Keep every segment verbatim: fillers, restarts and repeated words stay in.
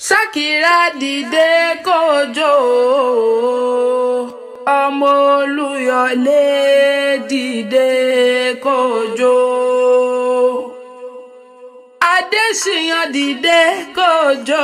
Ṣàkírà dìde kójó, ọmọ Olúyọ̀lé dìde kójó. Adéṣíyàn dìde kójó,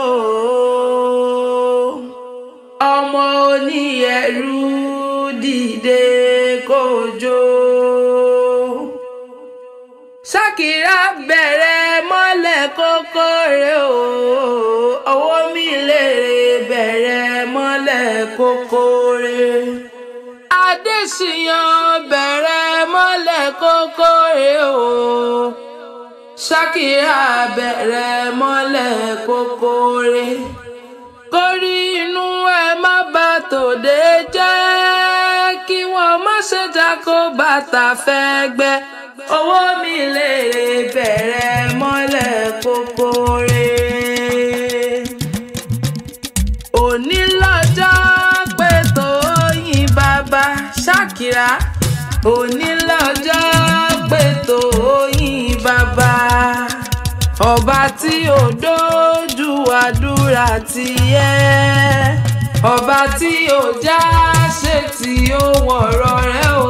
ọmọ Oníyẹ̀rú dìde kójó. Ṣàkírà bẹ̀rẹ̀ mọ́lẹ̀ kókóré o, ọwọ́ mi lèrè bẹ̀rẹ̀ mọ́lẹ̀ kókóré. Adéṣíyàn bẹ̀rẹ̀ mọ́lẹ̀ kókóré o, Ṣàkírà bẹ̀rẹ̀ mọ́lẹ̀ kókóré. Kórí inú ẹ má bà tòde jẹ́, kí wọ́n má ṣe jákó bàtà fẹ́ gbẹ́. Owó mi lèrè bẹ̀rẹ̀ mọ́lẹ̀ kókóré. Òní lọ́jọ́ pé Tóyìn bàbá Ṣàkírà, òní lọ́jọ́ pé Tóyìn bàbá. Ọba tí ò dójú àdúrà tiẹ̀, ọba tí ò já ṣe tí ó wọ̀rọ̀ rẹ̀ o.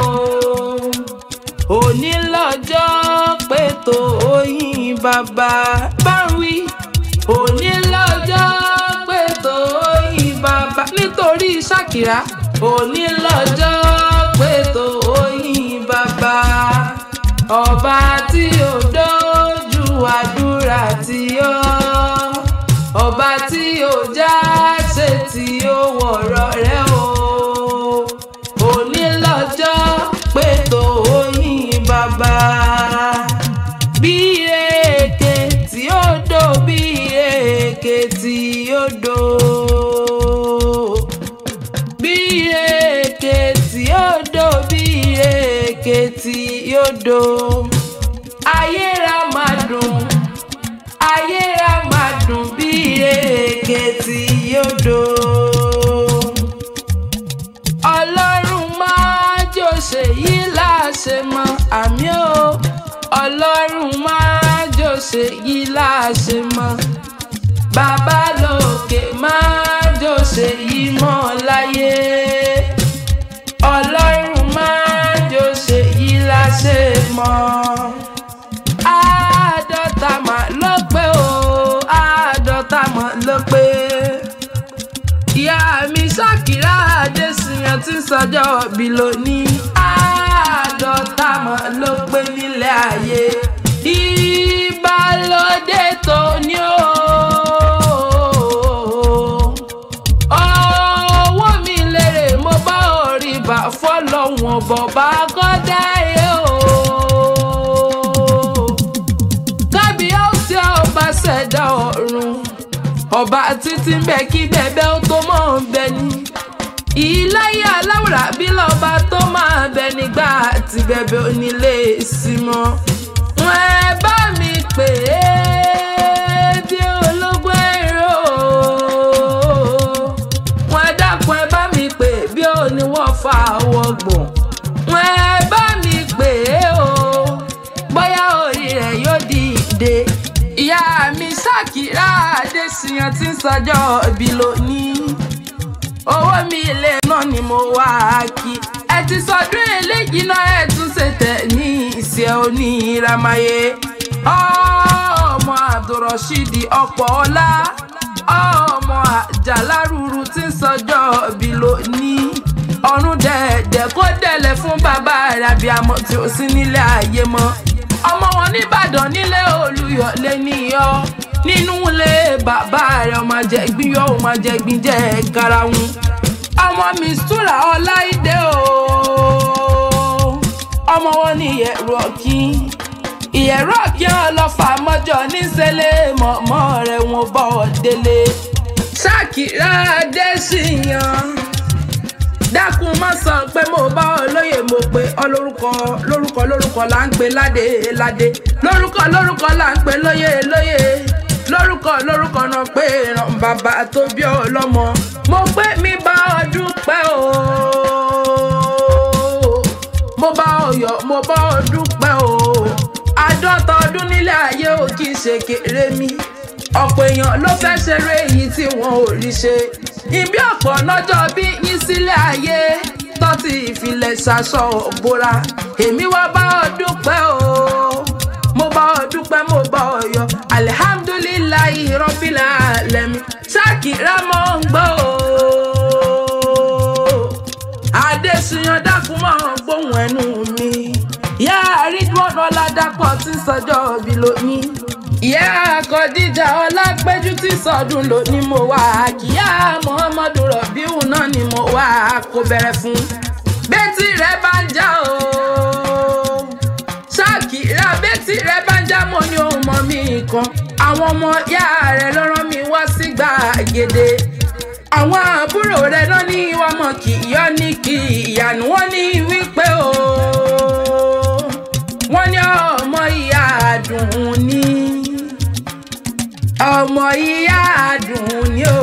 Òní lọ́jọ́ pé Tóyìn bàbá bá ń wí. Òní lọ́jọ́ pé Tóyìn bàbá nítorí Ṣàkírà. Òní lọ́jọ́ pé Tóyìn bàbá. Ọba tí ò dójú àdúrà tí ó, ọba tí ò já ṣe tí ó wọ̀rọ̀ rẹ̀ o. Òní lọ́jọ́ pé Tóyìn bàbá. Bí èké tí ó dó, bí èké tí ó dó, bí èké tí ó dó, bí èké tí ó dó. Ayé ra máa dùn, ayé ra máa dùn, bí èké tí ó dó. Ọlọ́run máa jò ṣe yí láṣẹ mọ́ àmì o. Ọlọ́run máa jò ṣe yí láṣẹ mọ́. Bàbá lókè máa jò ṣe yí mọ́ láyé. Ọlọ́run máa jò ṣe yí láṣẹ mọ́. Àádọ́ta mà ló pé o, àádọ́ta mà ló pé. Ìyá mi Ṣàkírà Adéṣíyàn tí ń sọjọ́ bí lónìí. Àádọ́ta mà ló pé nílé ayé. Ìbálòdé tó ní o. Owó mi lèrè mo bá orí bá fọ́lọ́wọ́n bọ̀ bá kọ́dá ẹ o. Kábíyèsí ọba ṣẹ̀dá ọ̀run, ọba títí ń bẹ kí bẹ̀bẹ̀ ó tó mọ̀ ń bẹ ní. Ìláyé aláwùrà bí lọ́ba tó máa bẹ nígbà tí bẹ̀bẹ̀ onílé sí mọ́. Wọ́n ẹ bá mi pè é bí ológun ẹ̀rọ. Wọ́n ẹ dákun ẹ bá mi pè bí oníwọ̀n fa wọgbọ̀n. Wọ́n ẹ bá mi pè é o, bóyá orí rẹ̀ yóò dìde. Ìyá mi Ṣàkírà Adéṣíyàn tí ń sọjọ́ bí lónìí. Owó mi ilé náà ni mo wá kí. Ẹ ti sọdún eléyìí náà ẹ tún ṣe tẹ̀ ní ìṣe oníramáyé. Ọmọ Abdulrasheed ọ̀pọ̀ ọlá, ọmọ Àjàlárúrú tí ń sọjọ́ bí lónìí. Ọ̀run dẹ̀dẹ̀ kó dẹ̀lẹ̀ fún bàbá rẹ̀ abiyamọ tí ó sí nílé ayé mọ́. Ọmọ wọn nìbàdàn nílé Olúyọ̀lé níyọ. Nínú ilé bàbá rẹ̀ ọmọ jẹ̀gbín yọ, ọmọ jẹ̀gbín jẹ́ karahun. Ọmọ Mistura Ọláìdé o. Ọmọ wọn ní Ìyẹ̀rú Ọ̀kín. Ìyẹ̀rú Ọ̀kín ọlọ́fà mọ́jọ níṣẹ́lẹ̀ mọ̀mọ́ rẹ̀ wọn bọ̀ délé. Ṣàkírà Adéṣíyàn dákun má sọ pé mo bá olóyè mo pé ọlórúkọ lórúkọ lórúkọ là ń pè ládé ládé, lórúkọ lórúkọ là ń pè lóyè lóyè, lórúkọ lórúkọ náà pé ràn bàbá tó bí ọlọ́mọ. Mo pé mi bá ọ dúpẹ́ o, mo bá ọ yọ̀, mo bá ọ dúpẹ́ o. Àádọ́ta ọdún nílé ayé ò kì í ṣe kéré mi. Ọ̀pọ̀ èèyàn ló fẹ́ ṣeré ò rí ṣe ibi ọ̀pọ̀ lọ́jọ́ bí yín sílẹ̀ ayé tọ́tí ìfilẹ̀ ṣaṣọ bora èmi wá bá ọ dúpẹ́ o mo bá ọ dúpẹ́ mo bá ọ yọ alihamdulilayi rabbil alamin ṣáàkìrá mọ́ ń gbọ́ o adéṣiyàn dákun mọ́ gbóhùn ẹnu mi ìyá àrídùn ọ̀làdàpọ̀ tí sọjọ́ bí lónìí ìyá àkọ́díjà ọlápẹ́jú tí sọdún lónìí mo wà kíyà muhammadu rọ̀bíù náà ni mo wà kó bẹ̀rẹ̀ fún bẹ́tì rẹ̀ bá ń já o ṣáàkìrá bẹ́tì rẹ̀ bá ń já mo ní ohun mọ́ mi kan àwọn ọmọ ìyá rẹ̀ ló rán mi wá sí gbàgede àwọn àbúrò rẹ̀ náà ní wọ́n mọ̀ kì í yọ ní kí ìyànú wọn ní wípé o wọ́n ní ọmọ ìyá àdùn ní ọmọ ìyá àdùn ní o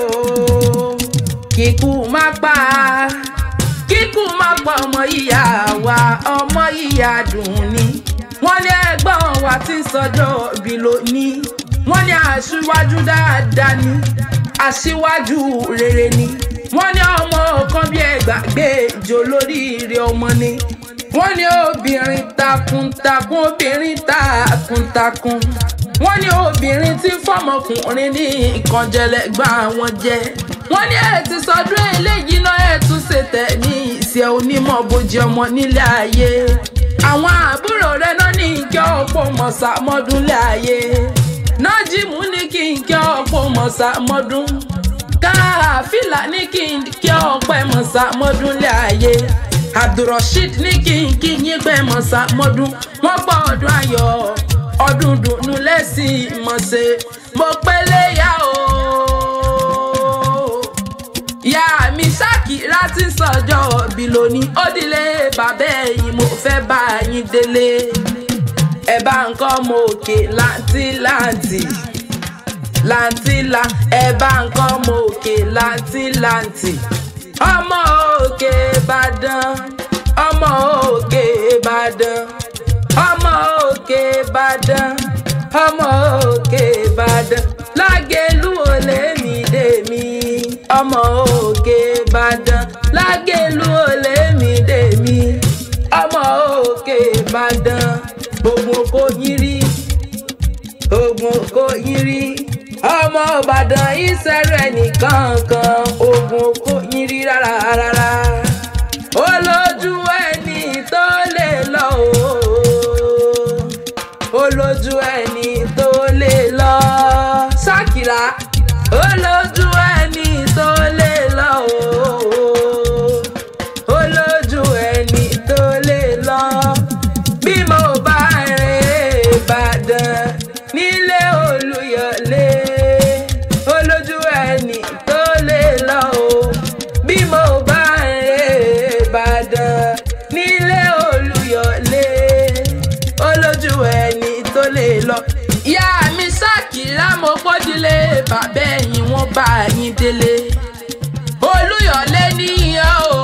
kíkú má pa kíkú má pa ọmọ ìyá wa ọmọ ìyá àdùn ní wọ́n ní ẹ̀gbọ́n wa tí ń sọjọ́ bí lónìí wọ́n ní aṣíwájú dáadáa ni aṣíwájú rere ni wọ́n ní ọmọ kan bí ẹgbàgbé ìjọ lóríire ọmọ ni wọ́n ní obìnrin takuntakun obìnrin takuntakun wọ́n ní obìnrin tí fọmọkùnrin ní ìkànjẹlẹ̀ gbà wọ́n jẹ wọ́n ní ẹ̀ ti sọdún eléyìí náà ẹ̀ tún ṣe tẹ̀ ní ìṣe onímọ̀ bójú ọmọ nílé ayé àwọn àbúrò rẹ̀ náà ní kí ọ̀pọ̀ mọ̀sá mọ́dún lé ayé nájímù ní kí n kí ọ̀pọ̀ mọ̀sá mọ́dún káfílà ní kí n kí ọ̀pọ̀ mọ̀sá mọ́dún lé ayé abdulrasheed ní kí n kí yín pẹ́ mọ̀sá mọ́dún wọ́n pọ̀ ọdún ayọ̀ ọdún dùnú lẹ́sìn mọ̀ṣẹ́ mo pẹ́ léyà o ìyá mi ṣáàkìrá tí sọjọ́ bí lónìí ó dilé bàbá ẹ̀yìn mo fẹ́ bá yín délé ẹ bá ń kọ́ mọ òkè láǹtí láǹtí láǹtí la ẹ bá ń kọ́ mọ òkè láǹtí láǹtí ọmọ òkè Ìbàdàn ọmọ òkè Ìbàdàn ọmọ òkè Ìbàdàn ọmọ òkè Ìbàdàn Lágẹ̀lú olè mi dé mi ọmọ òkè Ìbàdàn Lágẹ̀lú olè mi dé mi ọmọ òkè Ìbàdàn ogun kò yín rí ogun kò yín rí ọmọ Ìbàdàn ìṣẹ̀rù ẹnìkankan ogun kò yín rí rárá rárá olójú ẹni tó lè lọ olójú ẹni tó lè lọ Ṣàkírà olójú ẹni tó lè lọ olójú ẹni tó lè lọ bí mo bá rìn Ìbàdàn nílé Olúyọ̀lé olójú ẹni tó lè lọ bí mo bá rìn Ìbàdàn nílé Olúyọ̀lé olójú ẹni tó lè lọ. Ìyá mi Ṣàkírà mo pọ́júlé bàbá ẹ̀yìn wọn bá yín délé Olúyọ̀lé níyàn o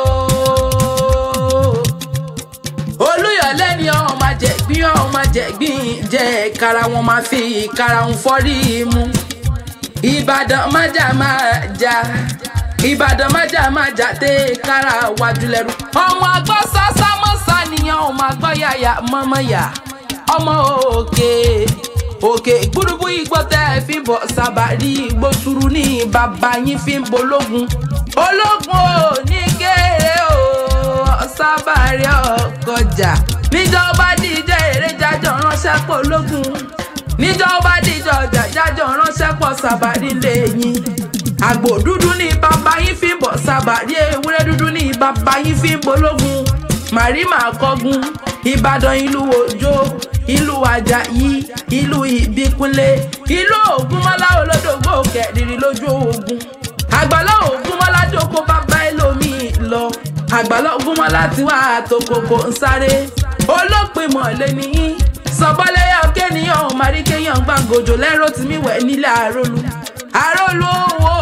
Olúyọ̀lé ni ọ̀hún máa jẹ gbín ọ̀hún máa jẹ gbín jẹ kára wọn máa fi kára wọn fọ́rí mu Ìbàdàn májà máa jà Ìbàdàn májà máa jà tẹ kára wájú lẹ́rú ọmọ àgbọ̀ sásá mọ́sá nìyẹn ọmọ àgbọ̀ yàyà mọ́mọ́ yà ọmọ òkè òkè gbúrúgbú igbó tẹ́ fi bọ̀ sábàrí igbó sùúrù ní bàbá yín fi ń bológun ológun ò ní kéré o sábàrí ọkọjà níjọba díjẹ èrè jájọ ránṣẹ́ pọ̀ ológun níjọba díjọ ọjà jájọ ránṣẹ́ pọ̀ sábàrí lẹ́yìn àgbò dúdú ní bàbá yín fi ń bọ̀ sábàrí ewúrẹ́ dúdú ní bàbá yín fi ń bológun màrímà kọ́gun Ìbàdàn ìlú Òjó ìlú Àjàyí ìlú Ìbíkúnlé ìlú Ògúnmọ́lá olódògbò kẹrìnrìn lójú ogun àgbàlá Ògúnmọ́lá jókòó bàbá ẹlòmíì lọ àgbàlá Ògúnmọ́lá ti wá àtòkòkò ń sáré olópin mọ̀lẹ́ nìyí sọ̀bọ́lẹ́yà kéèyàn màríkéyàn gbàǹgòjò lẹ́rọ tí mi wẹ̀ nílẹ̀ àrólú àrólú owó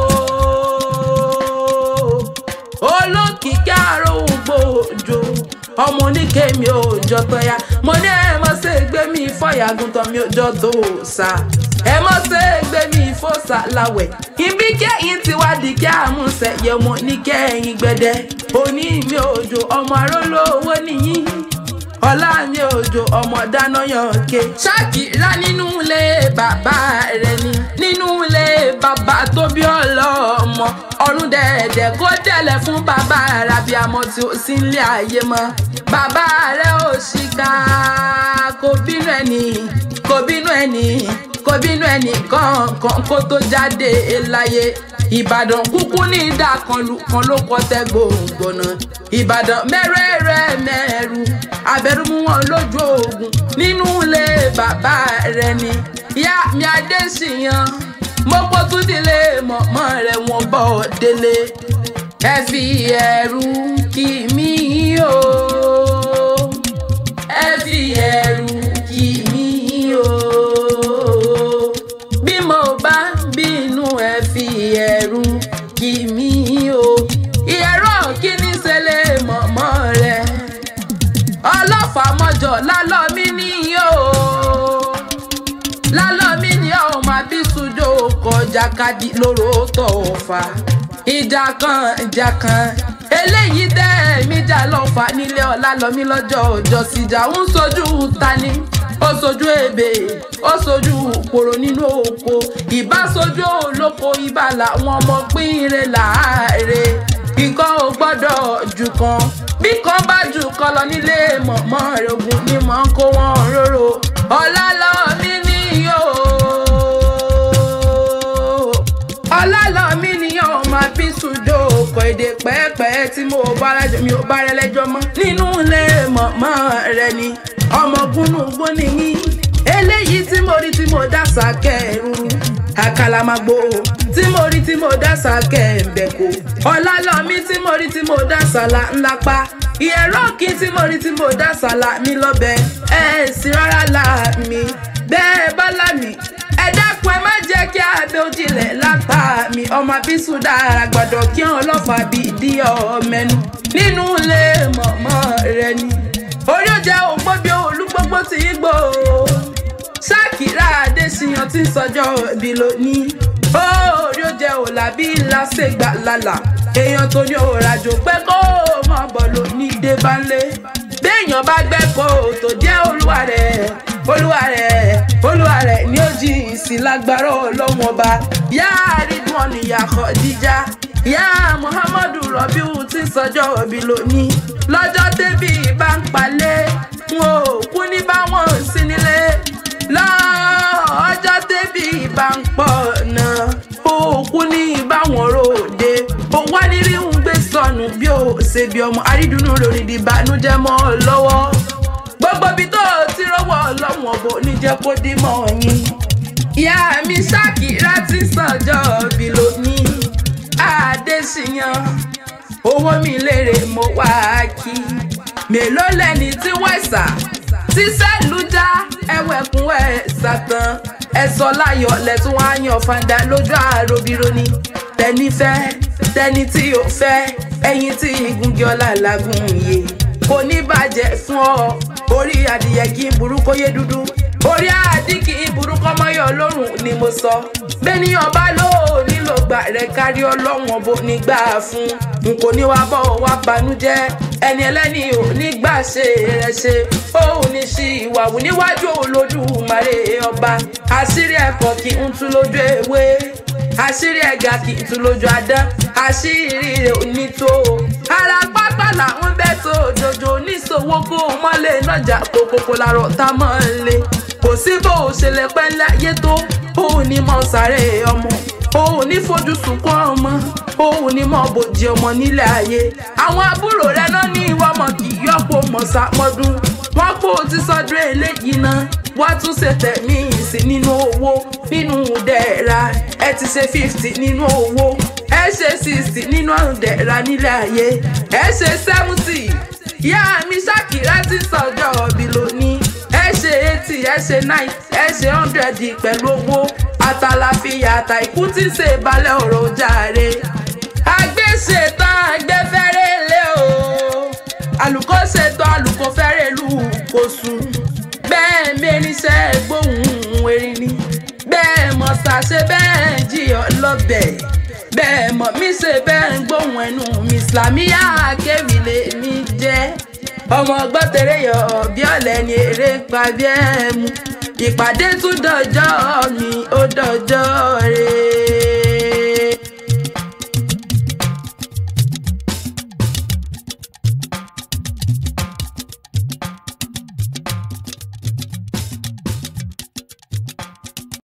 olókìkí àròhùn gbòòjò ọmọ oníkèémí ò jọ tọ́ya mo ní ẹ mọ́ sí gbé mi fọ́yàgùn tán mi ò jọ tó sá ẹ mọ́ sí gbé mi fọ́ ṣàlàwẹ̀ ibi kẹ́yìn ti wá di kí àmúṣẹ yẹmọ ní kẹ́yìn gbẹdẹ òní mi òjò ọmọ arólówó nìyí ọlá mi òjò ọmọ dáná yànké Ṣàkírà nínú ilé bàbá rẹ̀ ni nínú ilé bàbá tó bí ọlọ́mọ ọ̀run dẹ̀dẹ̀ kó tẹ̀lẹ̀ fún bàbá arábíàmọ́ tí ó sì ń lé ayé mọ́ bàbá rẹ̀ ò ṣìkà kò bínú ẹni kò bínú ẹni kò bínú ẹni kankan kó tó jáde láyé Ìbàdàn kúkú ní ìdá kan lu kan ló kọ tẹ gbòǹgbòǹnà Ìbàdàn mẹ́rẹ̀ẹ̀rẹ̀ mẹ́rù abẹ́rù mú wọn lójú ogun nínú ilé bàbá rẹ̀ ni ìyá mi Adéṣíyàn mo kó tún délé mọ̀mọ́ rẹ̀ wọ́n bọ̀ délé ẹ fi ẹ̀rù kì mí o ẹ fi ẹ̀rù kì mí o bí mo bá bínú ẹ fi ẹ̀rù kì mí o ìyẹ̀rọ kí ní ṣẹlẹ̀ mọ̀mọ́ rẹ̀ ọlọ́fà mọ́jọ lálọ́ mi níyó lálọ́ mi ní ọmọ abísùjò kọjá kadì lóró tọ̀ ọ̀fà ìjà kan ìjà kan eléyìí tẹ́ mi jà lọ́fà nílé ọ̀la lọ́mí lọ́jọ́ ọjọ́ síjà ń sojú tani ó sojú ebè ó sojú kòrò nínú oko ìbá sojú olóko ìbá làwọn ọmọ pínre láàárẹ̀ nǹkan ò gbọ́dọ̀ jù kan bí kan bá jù kan lọ nílé mọ̀mọ́ rẹ̀ ogun ni mọ̀ ń kó wọn róró ọ̀la lọ́mí níyó ọ̀la lọ́mí níyó máa bí sùjò kọ èdè pẹ́ẹ́pẹ́ẹ́ tí mo bá rẹ́jọ́ mi ò bá rẹ́ lẹ́jọ́ mọ́ nínú ilé mọ̀mọ́ rẹ̀ ni ọmọ gúnúgbó nìyí eléyìí tí mo rí tí mo dá sàkẹ́ rúru àkàlàmàgbò tí mo rí tí mo dá sàkẹ́ mbẹ̀kọ ọ̀la lọ́mí tí mo rí tí mo dá sàlà ńlá pa ìyẹ̀rọ̀kì tí mo rí tí mo dá sàlà mi lọ́bẹ̀ ẹ̀ sì rárá là mí bẹ́ẹ̀ bá là mí ẹ dákun ẹ má jẹ́ kí abẹ́ òjìlẹ̀ lápá mi ọmọ abísù dára gbọ́dọ̀ kí wọn lọ́fà bí ìdí ọ̀mẹ́nu nínú ilé mọ̀mọ́ rẹ̀ ni orí ọjà ògbó bí olúgbógbó ti ń gbò Ṣàkírà Adéṣíyàn tí ń sọjọ́ bí lónìí orí ọjà òlàbí lásègbà lálà èèyàn tó ní òrajò pé kó mọ̀ bọ̀ lónìí dé bá ń lé béèyàn bá gbẹ́kọ̀ọ́ tó jẹ́ olúwa rẹ̀ olúwa rẹ̀ olúwa rẹ̀ ní ó jí ìsìn lágbára ọlọ́run ọba yá Ridwan ìyá Khadija yá Muhammadu Rọ̀bíù tí sọjọ́ òbí lónìí lọ́jọ́ tẹ́bí bá ń palẹ̀ wọn ò kú ní báwọn sí nílé lọ́jọ́ tẹ́bí bá ń pọ̀ náà ó kú ní báwọn ròde ó wá nírí ń gbé sọnù bí ó ṣe bí ọmọ àrídùnnú lórí ìbànújẹ́ mọ́ lọ́wọ́ gbogbo bí tó ti rọ́wọ́ ọlọ́wọ́n bò ní jẹ́ kó dí mọ́ yín ìyá mi Ṣàkírà tí sọjọ́ bí lónìí Adéṣíyàn owó mi lérè mo wá kí mélòó lẹ́ni tí wẹ̀sà tí sẹ́lújá ẹ̀wẹ̀kún ẹ̀ sàtàn ẹ̀sọ́ láyọ̀ lẹ́tún wá yan fàǹdà lójú àròbìrò ni tẹni fẹ́ tẹni tí ò fẹ́ ẹ̀yìn tí igungi ọlá làgùn yé kò ní bàjẹ́ fún ọ orí adìyẹ kí n burú kó yé dúdú orí àdí kì í burú kọ́mọ́yọ̀ lórùn ni mo sọ bẹ́ẹ̀niyàn bá lò ó nílò gbà rẹ̀ kárí ọlọ́run ọbọ nígbà fún n kò ní wá bọ̀ wá banújẹ́ ẹni ẹlẹ́ni ò nígbà ṣe rẹ̀ ṣe òun ní ṣí ìwàwù níwájú Olódùmarè ọba àṣírí ẹ̀kọ́ kì í tú lójú ewé àṣírí ẹ̀gà kì í tú lójú adán àṣírí rẹ̀ ò ní tó ara pápá làwọn bẹ́ẹ̀ tó jòjò níṣòwò kó mọ́lẹ̀ nájà kókókó lárọ̀ tá mọ́ ń lé kò sí bó o ṣe lè pẹ́ láyé tó òun ní mọ̀ sáré ọmọ òun ní fojú sunkún ọmọ òun ní mọ̀ bòjì ọmọ nílẹ̀ ayé àwọn àbúrò rẹ náà ní ìwọ ọmọ kì í yọ̀pọ̀ mọ̀sámọ́dún wọ́n kó o ti sọ́dún eléyìí náà wọ́n tún ṣe tẹ̀mí ìsìn nínú owó nínú dẹ̀ra ẹ ti ṣe fifty nínú owó ẹ ṣe sixty nínú dẹ̀ra nílẹ̀ ayé ẹ ṣe seventy ìyá mi Ṣàkírà tí sọjọ́ ọ̀bí lónìí ẹ ṣe eighty ẹ ṣe ninety ẹ ṣe hundred pẹ̀lú owó àtàlàfíà àtàìkú tí ń ṣe balẹ̀ ọ̀rọ̀ jàre àgbéṣetán àgbéfẹ́rẹ́ lé o àlùkò ṣetán àlùkò fẹ́rẹ̀ lù kò sùn bẹ́ẹ̀ mẹ́rinṣẹ́ gbóhùn erin ni bẹ́ẹ̀ mọ̀ ṣàṣe bẹ́ẹ̀ jí ọlọ́bẹ̀ bẹ́ẹ̀ mọ̀ mí ṣe bẹ́ẹ̀ ń gbóhùn ẹnu mi Islamiyah kéwì lè mi jẹ́ ọmọ gbọ́tẹ̀rẹ̀ yọ bí ọ̀lẹ́ ni eré pa bí ẹ̀ mú ìpàdé tún dọjọ́ mi ó dọjọ́.